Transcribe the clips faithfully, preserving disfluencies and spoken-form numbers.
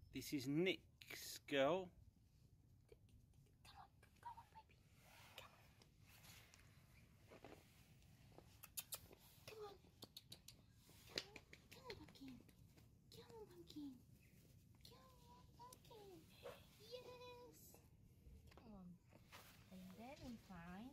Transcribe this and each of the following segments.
This is Nick's girl. Come on, come on, baby. Come on. Come on. Come on, come on, pumpkin. Come on, pumpkin. Come on, pumpkin. Yes. Come on. And then we find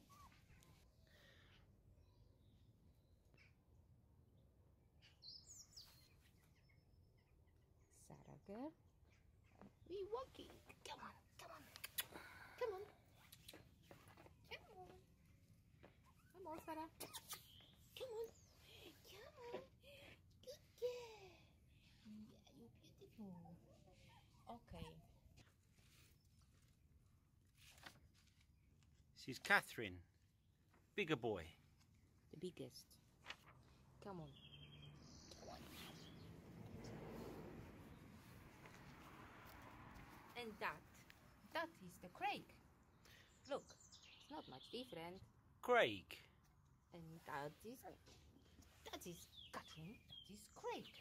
Sarah girl. We walking. Come on, come on, come on, come on, come on, Sarah. Come on, come on. Good girl. Yeah, you're beautiful. Okay. This is Catherine. Bigger boy. The biggest. Come on. Come on. And that, that is the Craig. Look, it's not much different. Craig. And that is, that is Catherine. That is Craig.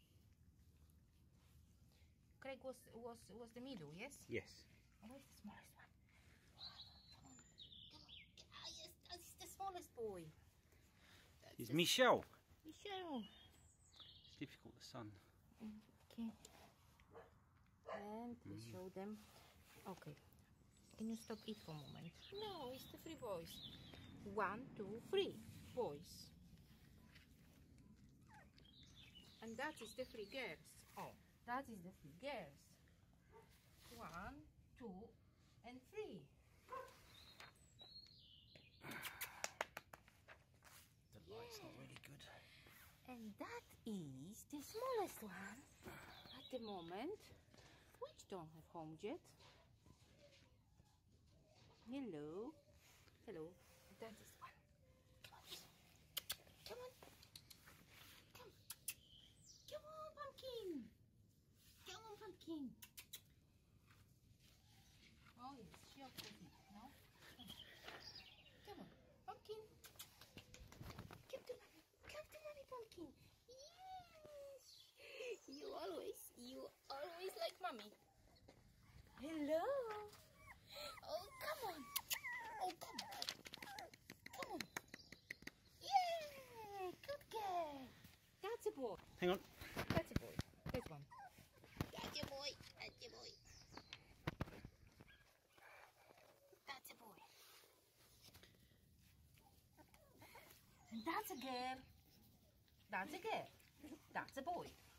Craig was was was the middle, yes? Yes. And where's the smallest one? Come on, come on. Ah, yes, that is the smallest boy. That's It's the Michelle. Michelle. It's difficult, the sun. Okay. And we show them. Okay. Can you stop it for a moment? No, it's the three boys. One, two, three boys. And that is the three girls. Oh, that is the three girls. One, two, and three. The light's not really good. And that is the smallest one at the moment, which don't have home yet. Hello. Hello. That is one. Come on. Come on. Come. Come on, pumpkin. Come on, pumpkin. Oh, yes. She opposite, no? Come on, pumpkin. Come to mommy. Come to mommy, pumpkin. Yes. You always, you always like mommy. Hello. Oh, come on. Oh, come on. Come on. Yeah, good girl. That's a boy. Hang on. That's a boy. That's one. That's a boy. That's a boy. That's a boy. And that's a girl. That's a girl. That's a boy.